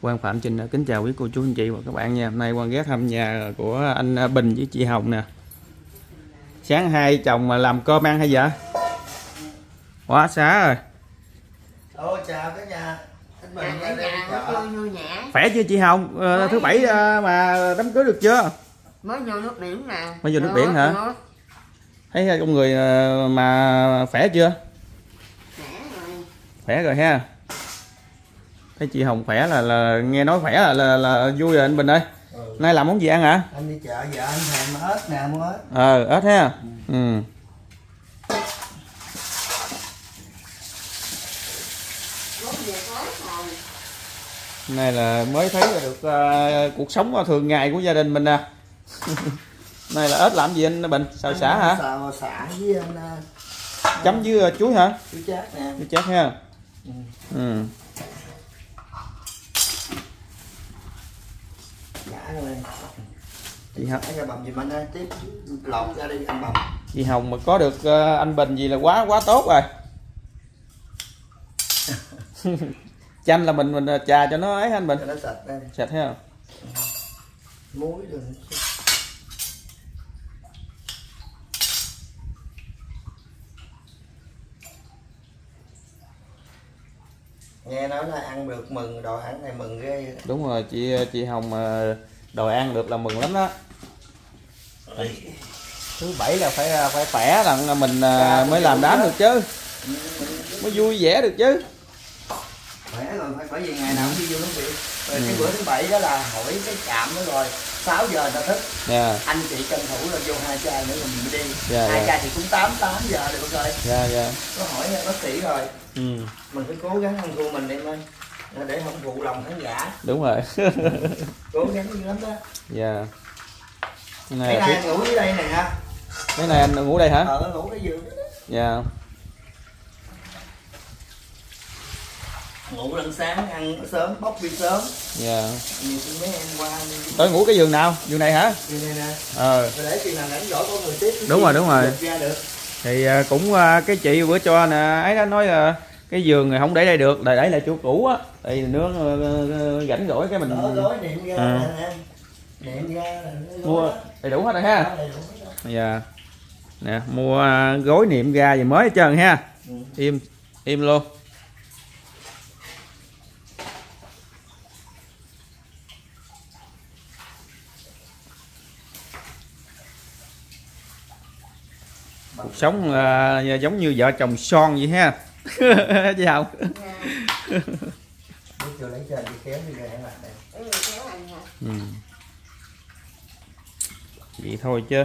Quang Phạm Trinh kính chào quý cô chú anh chị và các bạn nha. Hôm nay Quang ghé thăm nhà của anh Bình với chị Hồng nè. Sáng hai chồng mà làm cơm ăn hay vậy? Quá xá rồi. Ôi chào cả nhà. Anh Bình ra đây chợ. Khỏe chưa chị Hồng? Thứ bảy mà đám cưới được chưa? Mới vô nước biển nè. Mới vô nước biển hả? Thấy con người mà khỏe chưa? Khỏe rồi ha. Thấy chị Hồng khỏe là nghe nói khỏe là vui rồi anh Bình ơi. Nay làm món gì ăn hả? Anh đi chợ giờ anh thèm ớt nè, mua ớt. Ớt ha. Ừ. Này là mới thấy được cuộc sống thường ngày của gia đình mình nè. Này là ớt làm gì anh Bình? Xào xả hả? Xào xả với anh chấm với chuối hả? chuối chát nè. Chuối chát ha. Ừ. Nhả lên. Chị Hồng ra bầm giùm anh ơi, tiếp lột ra đi anh bầm. Chị Hồng mà có được anh Bình gì là quá tốt rồi. Chanh là mình trà cho nó ấy anh Bình. Cho nó sạch đây. Sạch ha. Muối rồi. Nghe nói là ăn được mừng, đồ ăn này mừng ghê. Đúng rồi, chị Hồng mà đòi ăn được là mừng lắm đó. Thứ bảy là phải khỏe rằng mình mới làm đám được chứ, mới vui vẻ được chứ. Khỏe rồi, phải bởi vì ngày nào cũng đi vô nước biển. Rồi cái bữa thứ bảy đó là hỏi cái trạm đó rồi 6 giờ ta thức. Anh chị tranh thủ là vô 2 chai nữa rồi mình mới đi. 2 chai thì cũng 8 giờ được rồi. Có hỏi bác sĩ rồi. Mình phải cố gắng ăn thua mình em ơi, để không phụ lòng khán giả. Đúng rồi. Cố gắng dữ lắm đó. Dạ. Cái này anh ngủ dưới đây nè ha. Cái này anh ngủ đây hả? Ngủ cái giường đó. Dạ. Ngủ lần sáng ăn sớm, bóc đi sớm. Dạ. Nhiều khi mấy em qua tới ngủ cái giường nào? Giường này hả? giường này nè. Để khi nào rảnh rỗi có người tiếp. Đúng rồi. Ra được. Thì cũng cái chị bữa cho nè ấy đó, nói cái giường này không để đây được, để lại chỗ cũ á, thì nữa rảnh rỗi cái mình Gối niệm ra niệm ra mua đầy đủ hết rồi ha. Dạ. Nè, mua gối niệm ra gì mới hết trơn ha. Im luôn. Cuộc sống giống như vợ chồng son vậy ha. Chị Hồng. Vậy thôi chứ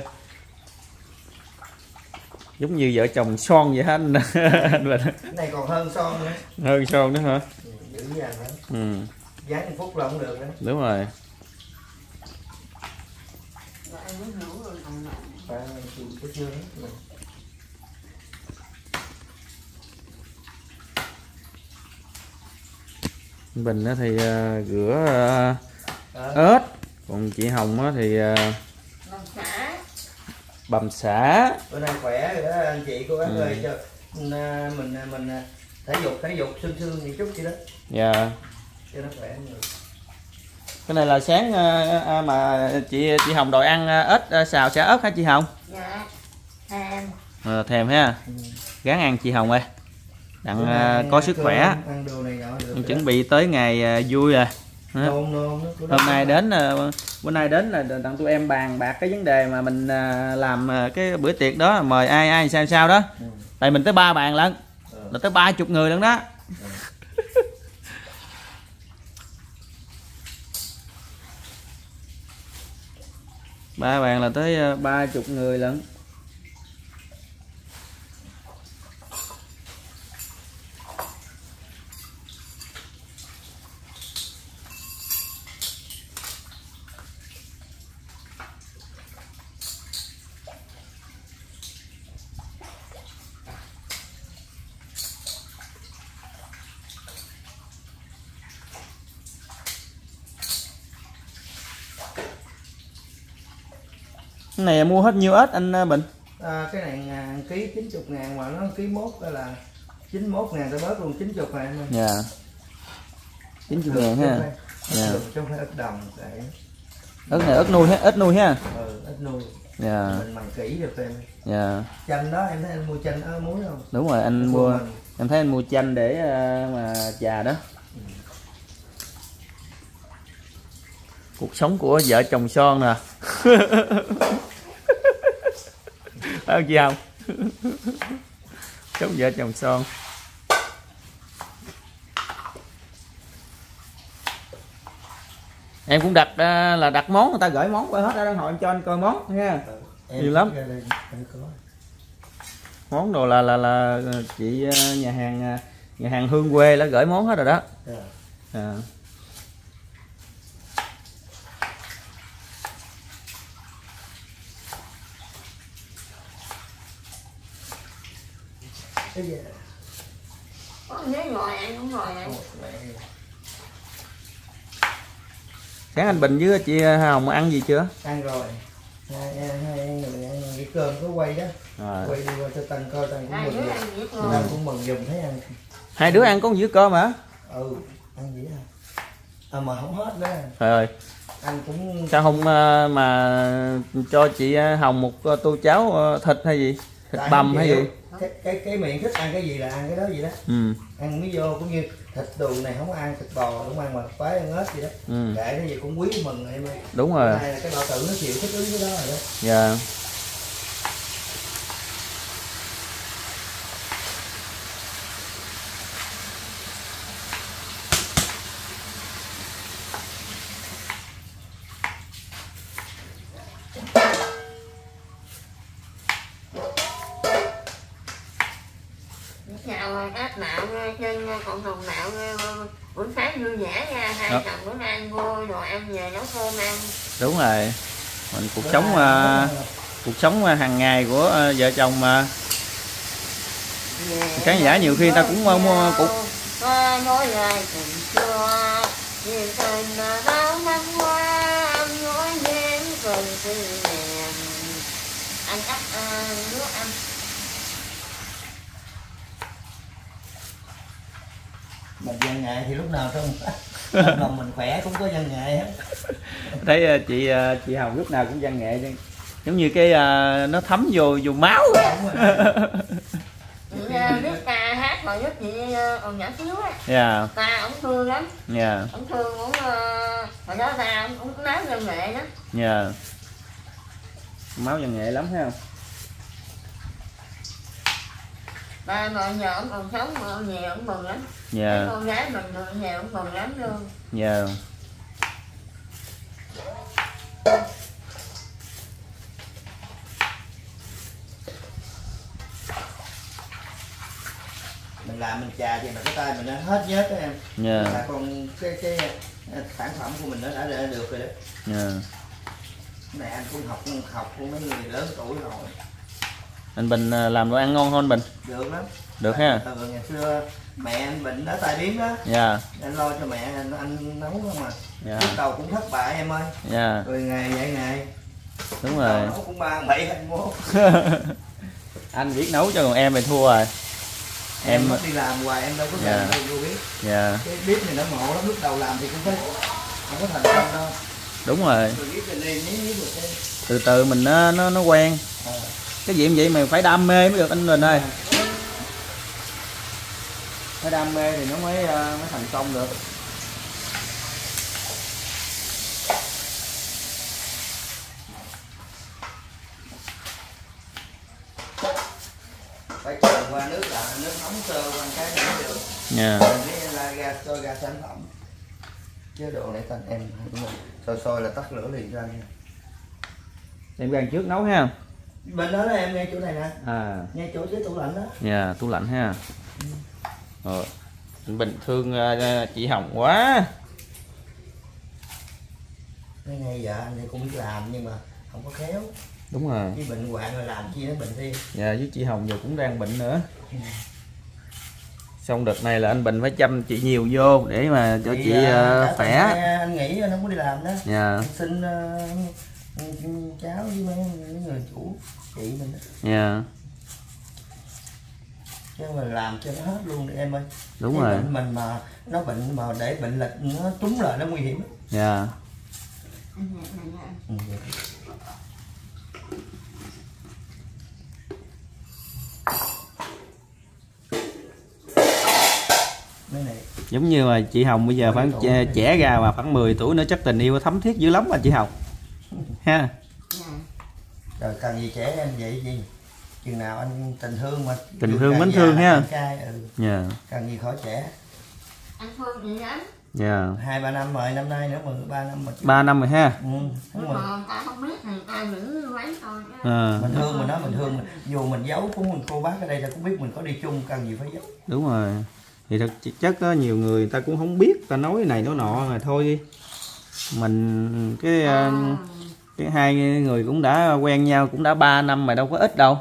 giống như vợ chồng son vậy hả anh? Cái này còn hơn son nữa. Hơn son nữa hả? Dữ dằn nữa. Dán 1 phút là không được nữa. Đúng rồi. Bình thì rửa ớt, còn chị Hồng thì bằm xả. Bữa nay khỏe rồi đó anh chị cô bác ơi, cho mình thể dục sương gì chút vậy đó. Dạ. Cho nó khỏe người. Cái này là sáng mà chị Hồng đòi ăn ớt xào xả ớt hả chị Hồng? Dạ. Thèm. Thèm ha. Gán ăn chị Hồng ơi. Đặng có sức khỏe. Ăn đồ này nọ được. Chuẩn bị tới ngày vui rồi. Hôm nay đến bữa nay đến là đặng tụi em bàn bạc cái vấn đề mà mình làm cái bữa tiệc đó, mời ai sao đó. Tại mình tới 3 bàn lận. Là tới 30 người lận đó. 3 bàn là tới 30 người lận. Cái này mua hết nhiêu ếch anh Bình? Cái này ký 90.000 mà nó ký mốt là 91.000 tôi bớt luôn 90.000 thôi. Dạ. 90.000 ha. Ớt lùm chứ không phải ớt đồng. Ớt này ớt nuôi ha, ớt nuôi ha. Ớt nuôi. Dạ. Mình mần kỹ được em. Dạ. Chanh đó em thấy anh mua chanh ở muối không? Đúng rồi, anh mua, em thấy anh mua chanh để mà trà đó. Cuộc sống của vợ chồng son nè. Phải không chị không? Sống vợ chồng son. Em cũng đặt là đặt món, người ta gửi món qua hết ra hồi em cho anh coi món nha. Nhiều lắm. Món đồ là chị nhà hàng Hương Quê đã gửi món hết rồi đó. À. Sáng anh Bình với chị Hồng ăn gì chưa? Ăn rồi. Hai người ăn cái cơm có quay đó. Quay đi qua cho Tân coi, Tân cũng mừng. Tân cũng mừng giùm thấy ăn. Hai đứa ăn có một dĩa cơm hả? Ừ, ăn dĩa à. Mà không hết đó. Trời ơi. Anh cũng sao không mà cho chị Hồng một tô cháo thịt hay gì? Thịt bằm hay gì? Cái miệng thích ăn cái gì là ăn cái đó gì đó. Ăn mới vô cũng như thịt đùi này không ăn, thịt bò không ăn mà khoái ăn ếch gì đó. Để cái gì cũng quý mừng em ơi. Đúng rồi. Cái này là cái bao tử nó chịu thích ứng cái đó rồi đó. Dạ. Chào các nạo trên cộng đồng nạo buổi sáng vui vẻ nha, hai chồng bữa nay mua đồ ăn về nấu cơm ăn. Đúng rồi, mình cuộc sống hàng ngày của vợ chồng mà. Khán giả nhiều khi người ta cũng mua cục nói lời tình xưa như tình bao năm qua nói đến cần tư nèm anh cắt nước ăn. Mình văn nghệ thì lúc nào trong lòng mình khỏe cũng có văn nghệ hết. Thấy chị Hồng lúc nào cũng văn nghệ, giống như cái nó thấm vô máu. Biết ca hát mà giúp chị còn nhỏ xíu á. Dạ. Ta ổng thương lắm. Dạ. Ổng thương ổng hồi đó ta ổng cũng nói văn nghệ đó. Dạ. Máu văn nghệ lắm thấy không? Ba mà giờ ổng còn sống mà về ổng mừng lắm. Dạ. Con gái mình về ổng mừng lắm luôn. Dạ. Mình làm mình chà thì mà cái tay mình nó hết vết đó em. Dạ. Là còn cái sản phẩm của mình nó đã được rồi đó. Dạ. Cái này anh cũng học của mấy người lớn tuổi rồi. Anh Bình làm đồ ăn ngon không anh Bình? Được lắm. Được ha. Ngày xưa mẹ anh bệnh ở tai biến đó. Dạ. Anh lo cho mẹ anh nấu không à. Dạ. Lúc đầu cũng thất bại em ơi. Dạ. Rồi ngày vậy ngày. Đúng rồi. Nấu cũng 3, 7, 21. Anh biết nấu cho còn em thì thua rồi. Em đi làm hoài em đâu có dạ. đâu vô biết. Dạ. Cái bếp này nó ngộ lắm, lúc đầu làm thì cũng phải không có thành công đâu. Đúng rồi. Từ từ mình nó quen. Cái gì vậy mà phải đam mê mới được anh Bình ơi. Phải đam mê thì nó mới thành công được. Phải chờ qua nước là nước nóng sơ qua cái này mới được. Dạ. Cái la ga sôi ga sản phẩm. Chứ đồ này thành em sôi là tắt lửa liền cho anh nha. Em ăn trước nấu ha. Bên đó là em ngay chỗ này nè. À. Ngay chỗ dưới tủ lạnh đó. Dạ, tủ lạnh ha. Rồi. Bình thương chị Hồng quá. Mấy ngày giờ anh thì cũng biết làm nhưng mà không có khéo. Đúng rồi. Cái bệnh hoạn rồi làm chi nó bệnh thêm. Dạ, với chị Hồng giờ cũng đang bệnh nữa. Xong đợt này là anh Bình phải chăm chị nhiều vô để mà cho chị khỏe. Anh nghĩ anh không có đi làm đó. Dạ. Anh xin cháu với mấy người chủ chị mình đó. Dạ. chứ mình làm cho nó hết luôn đi em ơi. Đúng cái rồi. Bệnh mình mà nó bệnh mà để bệnh lịch nó trúng lại nó nguy hiểm. Dạ. Giống như mà chị Hồng bây giờ khoảng trẻ ra mà khoảng 10 tuổi nữa chắc tình yêu thấm thiết dữ lắm mà chị Hồng ha. Rồi cần gì trẻ em vậy gì, chừng nào anh tình thương mà tình thương mến thương ha. Dạ. Cần gì khỏi trẻ. Anh thương gì lắm. Dạ. 2-3 năm rồi, năm nay nữa 3 năm mà. 3 năm rồi ha. Nhưng mà ta không biết thì ta giữ quán thôi. Mình thương mình nói mình thương mình, dù mình giấu cũng mình cô bác ở đây ta cũng biết mình có đi chung, cần gì phải giấu. Đúng rồi. Thì thực chất có nhiều người ta cũng không biết, ta nói này nói nọ mà thôi đi. Mình cái hai người cũng đã quen nhau cũng đã 3 năm mà đâu có ít đâu.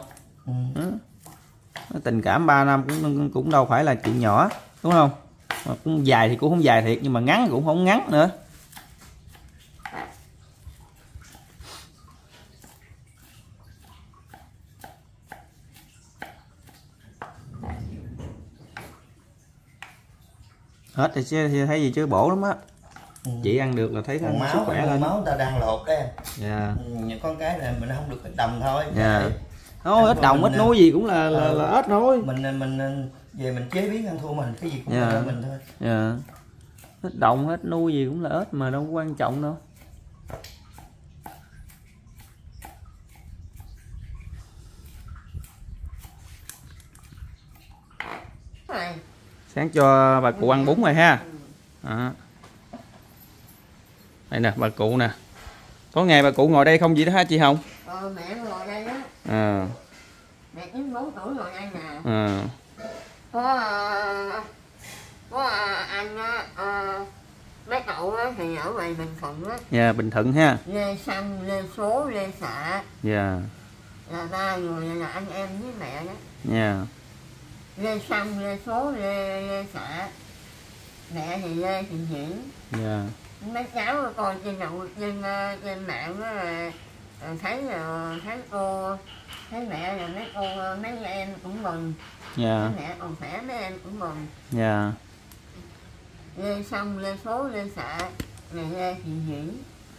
Tình cảm 3 năm cũng đâu phải là chuyện nhỏ, đúng không? Mà cũng dài thì cũng không dài thiệt, nhưng mà ngắn cũng không ngắn nữa. Hết thì chứ thấy gì chứ bổ lắm á. Chị ăn được là thấy còn máu, sức khỏe lên. Máu ta đang lột đấy. Dạ. Những con cái này mình không được ít đồng thôi. Dạ. Thôi ít đồng ít nuôi gì cũng là ít thôi. Mình về mình chế biến ăn thua mình cái gì cũng là mình thôi. Dạ. Ít đồng ít nuôi gì cũng là ít mà đâu có quan trọng đâu. Sáng cho bà cụ ăn bún rồi ha. Đó. Đây nè bà cụ nè. Có ngày bà cụ ngồi đây không gì đó hả chị Hồng? Mẹ ngồi đây đó. Mẹ 94 tuổi ngồi đây nè. Có anh mấy cậu thì ở ngoài Bình Thuận á. Dạ, Bình Thuận ha. Lê Xanh, Lê Số, Lê Xạ. Dạ. Là 3 người là anh em với mẹ đó. Dạ. Lê Xanh, Lê Số, Lê Xạ. Mẹ thì Lê Thị Hiển. Dạ. Mấy cháu coi trên mạng đó là thấy cô, thấy mẹ rồi mấy em cũng mừng. Dạ. Mẹ còn khỏe mấy em cũng mừng. Dạ. Lê Xong, Lê Số, Lê Xạ, Lê Thị Hiển.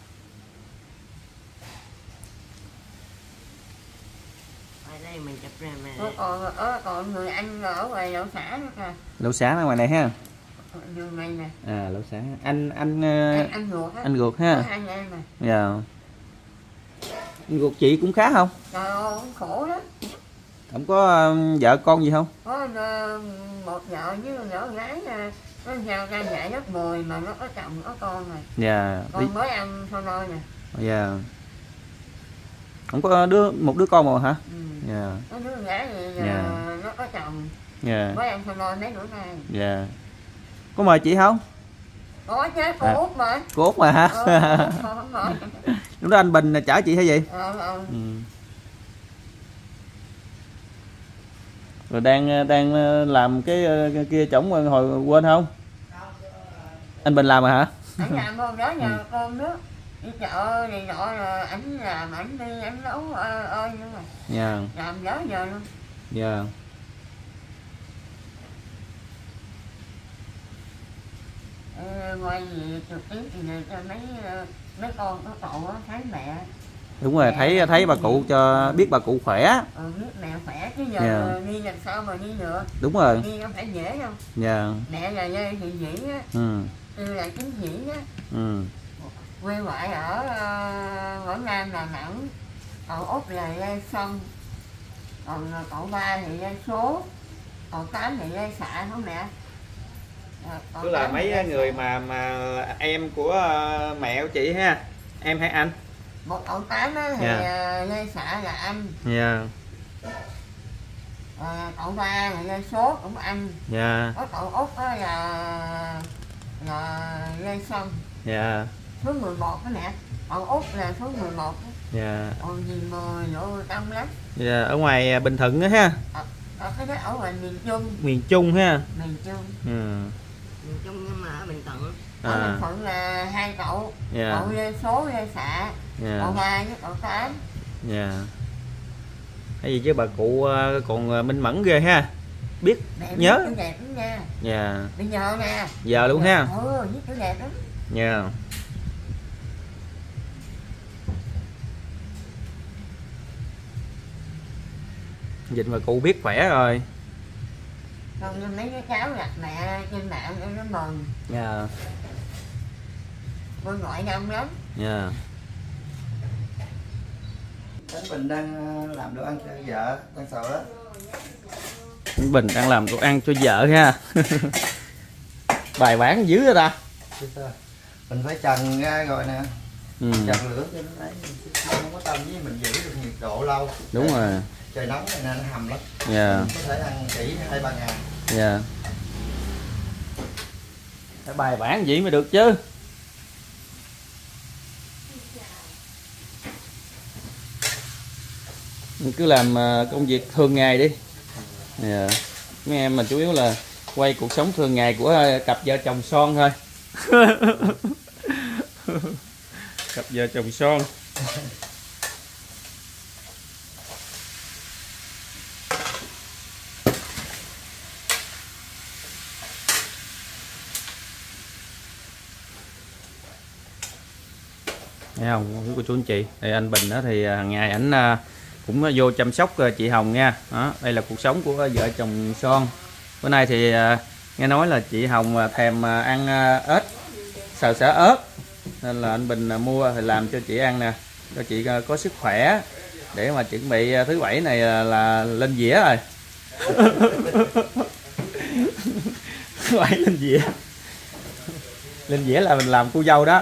Ở đây mình chụp ra mà. Còn người anh ở ngoài Lậu Xã nữa kìa. Lậu Xã ở ngoài này ha. Đường này nè. Lậu Xã. Anh ruột á. Anh ruột ha. Anh em nè. Dạ. Anh ruột chị cũng khá không? Trời ơi, khổ lắm. Không có vợ con gì không? Có một vợ với nhỏ gái nó giao ra dạy lớp 10 mà nó có chồng có con rồi. Dạ. Con mới ăn thôi nè. Dạ. Không có một đứa con mà hả? Dạ. Có đứa gái thì nó có chồng. Dạ. Mới ăn thôi mấy bữa nay. Dạ. Có mời chị không? Có chứ, cô Út mà. Cô Út mà hả? Không mời. Lúc đó anh Bình chở chị hay gì? Rồi đang làm cái kia trống hồi quên không? Anh Bình làm rồi hả? Anh làm hôm đó nhờ con nước đi chợ này nọ là ảnh làm, ảnh đi ảnh nấu ơi nữa mà. Dạ. Làm đó giờ luôn. Dạ. Ngoài gì trực tiếp thì cho mấy con có cậu thấy mẹ. Đúng rồi, thấy bà cụ cho biết bà cụ khỏe. Biết mẹ khỏe chứ giờ đi làm sao mà đi được. Đúng rồi. Đi không phải dễ đâu. Dạ. Mẹ là Lê Thị Hiển á. Tôi là Chính Hiển á. Quê ngoại ở Quảng Nam, Đà Nẵng. Cậu Út là Lê Xong. Còn cậu ba thì Lê Số. Cậu Tám thì Lê Xạ hả mẹ? Tức là mấy người mà em của mẹ của chị ha. Em hay anh? Một cậu Tám thì Lê Xạ là anh. Dạ. Cậu ba là Lê Số cũng anh. Dạ. Có cậu Út là Lê Xong. Dạ. Số 11 đó mẹ. Cậu Út là số 11. Dạ. Còn gì 10 nữa đông lắm. Dạ, ở ngoài Bình Thuận đó ha. Cái đó ở ngoài miền Trung. Miền Trung ha. Miền Trung. Miền Trung nhưng mà ở Bình Thuận. Ở Bình Thuận là hai cậu. Cậu Lê Số, Lê Xạ. Cậu ba với cậu Tám. Dạ. Cái gì chứ bà cụ còn minh mẫn ghê ha. biết đẹp, nhớ. viết đẹp lắm nha. Dạ. Bây giờ nè. Giờ luôn ha. Viết chữ đẹp lắm. Dạ. Dịch mà cụ biết khỏe rồi. Còn mấy cái cháu gặp mẹ trên mạng nó mừng. Dạ. Con ngoại đông lắm. Dạ. Khánh Bình đang làm đồ ăn cho vợ, đang xào đó. Khánh Bình đang làm đồ ăn cho vợ ha. Bài bản dữ rồi ta. Mình phải trần ra rồi nè. Trần lửa cho nó lấy, không có tâm với mình giữ được nhiệt độ lâu. Đúng rồi. Trời nóng này nên nó hầm lắm. Dạ. Mình có thể ăn kỹ 2-3 ngày. Dạ. Phải bài bản vậy mới được chứ. Mình cứ làm công việc thường ngày đi. Yeah. Mấy em mà chủ yếu là quay cuộc sống thường ngày của cặp vợ chồng son thôi. Cặp vợ chồng son. Thấy không quý cô chú anh chị, đây anh Bình đó thì hàng ngày ảnh cũng vô chăm sóc chị Hồng nha. Đó, đây là cuộc sống của vợ chồng son. Bữa nay thì nghe nói là chị Hồng thèm ăn ếch, xào xả ớt, nên là anh Bình mua thì làm cho chị ăn nè, cho chị có sức khỏe để mà chuẩn bị thứ Bảy này là lên dĩa rồi. Thứ Bảy lên dĩa. Lên dĩa là mình làm cô dâu đó.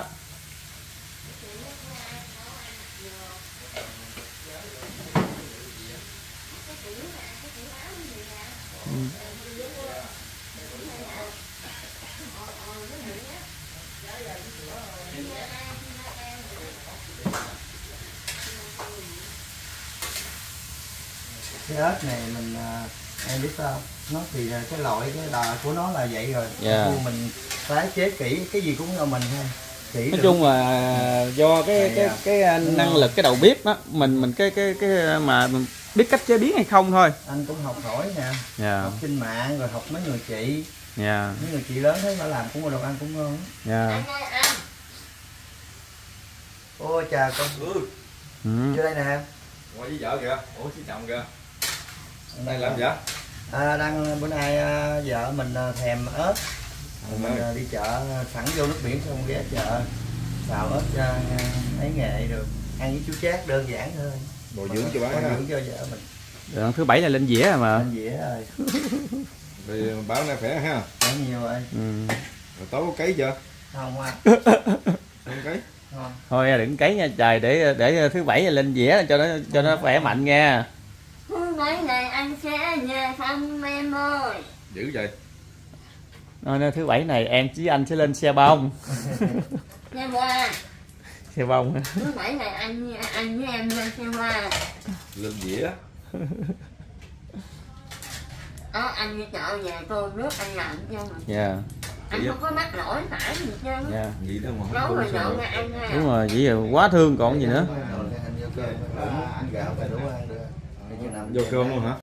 Cái ớt này mình em biết sao nó thì cái loại cái đà của nó là vậy rồi. Yeah. Mình tái chế kỹ cái gì cũng do mình thôi. Kỹ nói chung là do cái năng lực cái đầu bếp đó mình cái mà mình biết cách chế biến hay không thôi. Anh cũng học hỏi nè. Yeah. Học trên mạng rồi học mấy người chị. Yeah. Mấy người chị lớn thấy mà làm cũng có đồ ăn cũng ngon. Yeah. Ôi chà con. Vô đây nè. Ngồi với vợ kìa. Ủa với chồng kìa. Đây làm gì vậy? Đang bữa nay vợ mình thèm ớt. Mình đi chợ sẵn vô nước biển xong ghé chợ xào ớt cho ấy nghệ được. Ăn với chú chát đơn giản thôi. Bồi dưỡng cho bác ha. Bồi dưỡng cho vợ mình. Được, thứ Bảy là lên dĩa rồi mà. Lên dĩa rồi. Thì báo nay khỏe ha. Khỏe nhiều rồi. Rồi tối có cấy chưa? Không à. Không cấy. Thôi đừng cấy nha trời, để thứ Bảy là lên dĩa cho nó khỏe mạnh nha. Thứ Bảy này anh sẽ về thăm em ơi. Dữ vậy. Nói thứ Bảy này em với anh sẽ lên xe bông. Xe qua. Xe bông. Thứ Bảy này anh với em lên xe qua. Lên dĩa. Đó anh đi chợ về tôi nước anh làm cho mình. Dạ. Anh không có mắc lỗi phải gì chứ. Dạ. Vậy đó mà Nấu không rồi sao nhậu được. ra ăn ha. Đúng rồi, chỉ là quá thương còn gì nữa. Anh vô cơm, ăn gạo phải đủ ăn được. Vô cơm luôn hả?